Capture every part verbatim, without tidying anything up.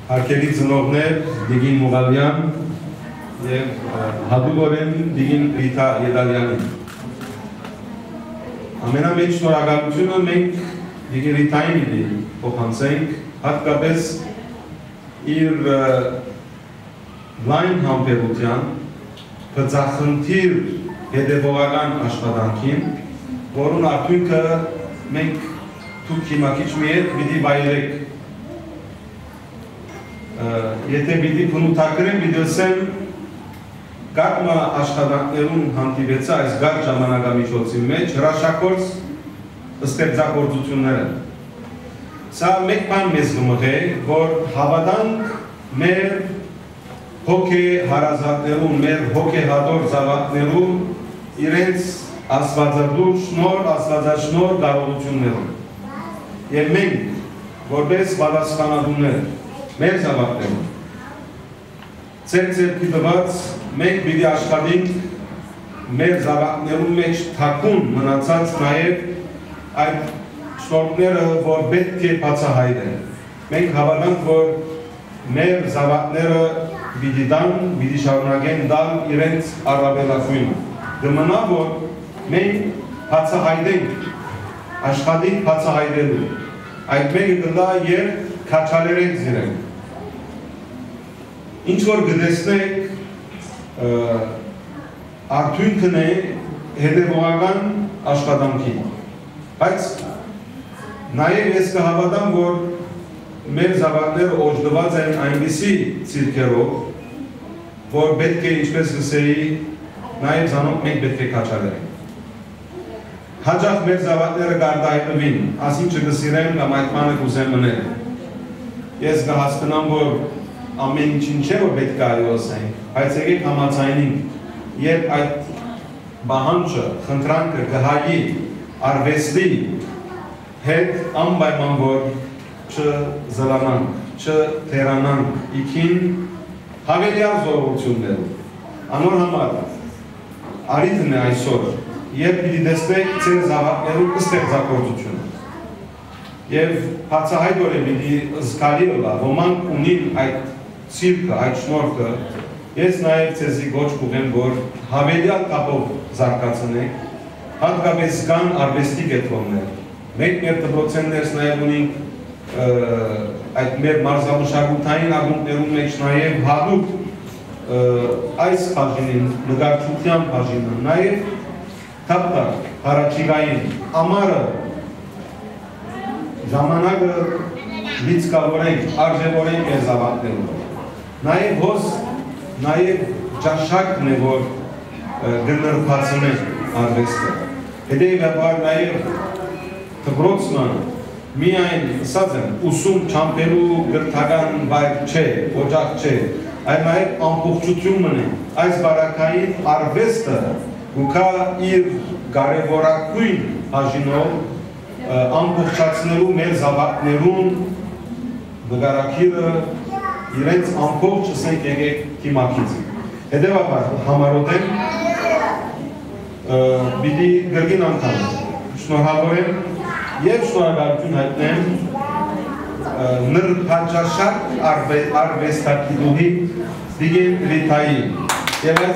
Հարկելի ծնողներ Դիգին Մուղալյան և հատուկորեն Դիգին Ռիթա Ետալյանին։ Ամենամեծ շնորհակալությունը մենք Դիգին Ռիթային իդի փոխանցենք, հատկապես իր լայն համբերության, բծախնդիր հետևողական աշխատանքին, որուն արդյունքը մենք դուք հիմա քիչ մի հետ պիտի վայելեք։ Եթե պիտի փնութագրեմ, պիտի ասեմ գարմա աշխատանքներուն հանդիպեցա այս գար ժամանակամիջոցի մեջ հրաշագործ ստեղծագործությունները։ Սա մեկ բան մեզ գմղ է, որ հավատանք մեր հոգե հարազատներուն, մեր հոգեհատոր զավակներուն իրենց աստվածադուր շնոր, աստվածաշնոր կարողություններուն։ Եվ մենք, որպես պատասխանատուներ, մեր զավակներուն, ծեր ծերքի տված, մենք պիտի աշխատենք մեր զավակներուն մեջ թաքուն մնացած նաև այդ շնորհները, որ պետք է բացահայտեն։ Մենք հավատանք, որ մեր զավակները պիտի տան, պիտի շարունակեն տալ իրենց առավելագույնը։ Գմնա, որ մենք բացահայտենք, աշխատենք բացահայտելու։ Այդ մեկը կտա և քաչալերենք զիրենք։ Ինչ որ գտեսնեք արդյունքն է հետևողական աշխատանքի։ Բայց նաև ես կհավատամ, որ մեր զավակները օժտված են այնպիսի ցիրքերով, որ պետք է ինչպես գսեի, նաև զանոք մենք պետք է քաչալերենք։ Հաջող մեր զավակները գարտահայտվին, ասին չգսիրեն կամ այդ բանը կուզեն մնել։ Ես կհասկանամ, որ ամեն ինչին չէ, որ պետք է ասենք, բայց եկեք համաձայնենք, երբ այդ բանջը, խնդրանքը կհայի արվեստի հետ անպայման, որ չզլանանք, չթերանանք իքին հավելյալ զորություններով։ Անոր համար արիթն է այսօր, երբ պիտի տեսնեք ձեր զավակներուն ստեղծագործությունը։ Եվ բացահայտորեն պիտի զգալի ըլլա, ոմանք ունին այդ ցիրկը, այդ շնորհքը, ես նաև ձեզի գոչ կուղեմ, որ հավելյալ կապով զարգացնեք, հատկապես կան արվեստի կետրոններ։ Մենք մեր դպրոցներս նաև ունենք այդ մեր մարզամշակութային ակումբներում մեջ նաև հատուկ այս բաժինին, նկարչության բաժինը, նաև թափտակ, հարաճիգային, ամառը ժամանակը լիցկավորենք, արժևորենք մեր զավակներում։ Նաև հոս, նաև ճաշակն է, որ գնրբացնենք արվեստը։ Հետևաբար նաև դպրոցը միայն ասած եմ, ուսում չամպելու գրթական վայր չէ, օջախ չէ, այլ նաև ամբողջություն մնի։ Այս բարակային արվեստը գուքա իր կարևորագույն բաժինով ամբողջացնելու մեր զավակներուն նկարագիրը իրենց ամբողջ ասենք եկեք թիմակից։ Հետևաբար համարոտ եմ պիտի գրգին անգամ շնորհավորեմ և շնորհակալություն հայտնեմ նրբաճաշակ արվեստագետուհի Դիգին Ռիթային և այս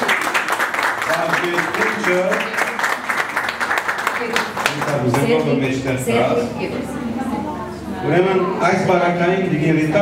բաժետունչը ուրեմն այս բարակային Դիգին Ռիթա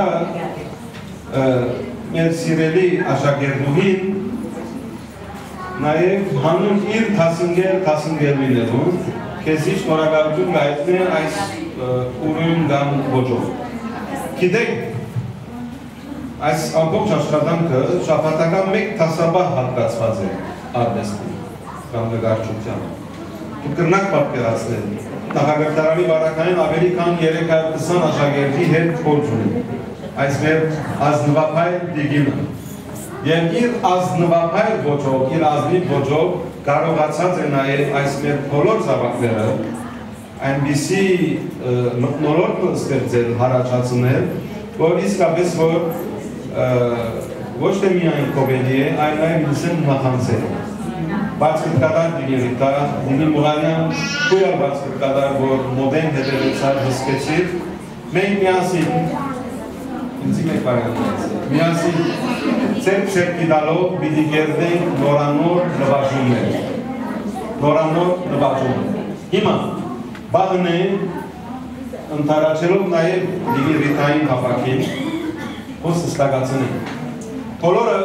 մեր սիրելի աշակերտուհին նաև հանուն իր տասնգեր տասնգերվիներուն քեզի շնորհակալություն կհայտնե այս ուրույն կամ ոճով։ Գիտեք, այս ամբողջ աշխատանքը շաբաթական մեկ տասաբահ հատկացված է արվեստին կամ նկարչությանը։ Դուք կրնակ պատկերացնել, նախագահարանի բարակային ավելի քան երեք հարյուր տասն աշակերտի հետ փորձ ունի այս մեր ազնվափայլ Դիգինը։ Եվ իր ազնվափայլ ոճով, իր ազնիվ ոճով կարողացած է նաև այս մեր բոլոր զավակները այնպիսի մթնոլորտ ստեղծել, հարաճացնել, որ իսկապես որ ոչ թե միայն կոմեդի է, այլ նաև ինքնին նախանցել։ Բաց կրկադար Դիգին Ռիթա, Դիգին Մուղալյան, քույր բաց կրկադար, որ մոդեն հետևեցար հսկեցիր, մենք միասին Գծի մեկ վարյանից։ Միասին ծերք-ծերքի դալով պիտի կերնենք նորանոր նվաժումներ։ Նորանոր նվաժումներ։ Հիմա, բաղն է ընթարաչելով նաև դիվի ռիթային հապակին, հոս ստագացնենք։ Բոլորը,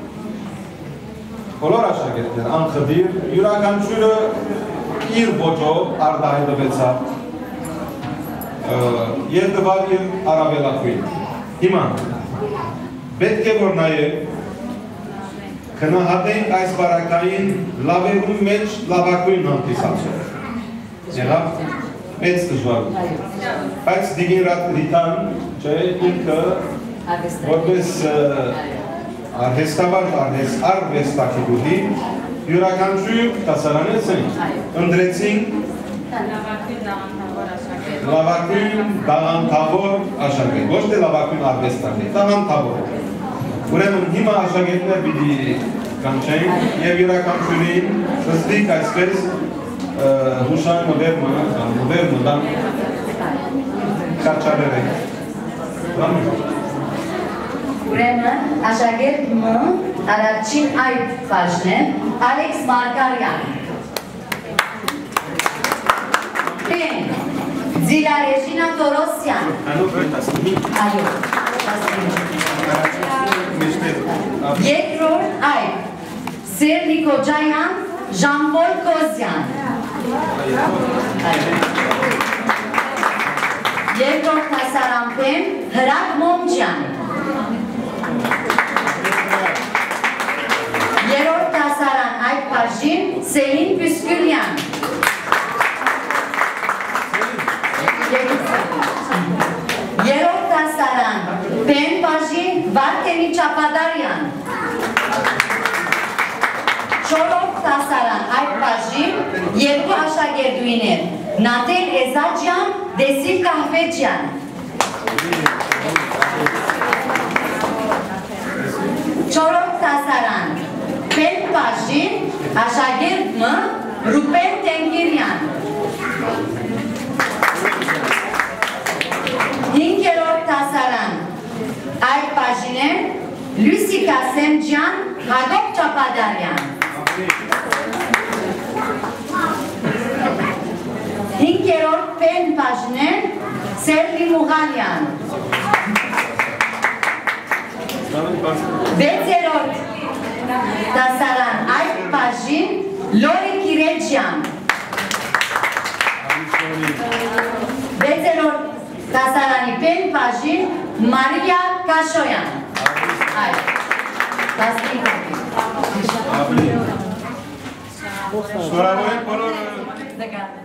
բոլոր աշակերտներ, անխդիր, յուրաքանչյուրը իր ոճով արդահայտվեցավ և տվավ իր առավելակույն։ Հիմա, պետք է որ նաև քննադատենք այս բարակային լավերու մեջ լավագույն հանդիսացող։ Եղավ մեծ դժվարություն։ Բայց Դիգին Ռիտան չէ ինքը որպես արհեստավար արհեստագետի յուրաքանչյուր դասարանից ընտրեցինք լավագույն տաղանդավոր աշակերտ, ոչ թե լավագույն արվեստագետ, տաղանդավոր։ Ուրեմն հիմա աշակերտներ պիտի կանչենք և յուրաքանչյուրին ստիկ այսպես հուշային մոդեռ մոդան կարճարեր ենք։ Ուրեմն աշակերտ մ առաջին այդ բաժն է Ալեքս Մարգարյան։ Պեն Ձիլա Ռեժինա Տորոսյան։ Այո, երկրորդ այդ Սեր Նիկոջայան Ժանպոլ Կոզյան։ Երկրորդ դասարան Պեն Հրակ Մոմջյան։ Երրորդ դասարան այդ բաժին Սելին Պյուսկուլյան։ Երրորդ դասարան Պեն բաժին Վարդենի Չապադարյան։ Չորրորդ դասարան այդ բաժին երկու աշակերտուհիներ Նատել Էզաջյան, Դեսիլ Կահվեջյան։ Չորրորդ դասարան Պեն բաժին աշակերտ մ Ռուպեն Տենգիրյան։ Հինգերորդ դասարան այդ բաժինը Լուսիկա Սեմջյան, Հակոբ Չապադարյան։ Հինգերորդ Պեն բաժինը Սերլի Մուղալյան։ Վեցերորդ դասարան այդ բաժին Լորի Կիրեջյան։ Վեցերորդ դասարանի Պեն բաժին Մարիա Կաշոյան։ Այ, դասնի Շնորհավոր ենք բոլորը։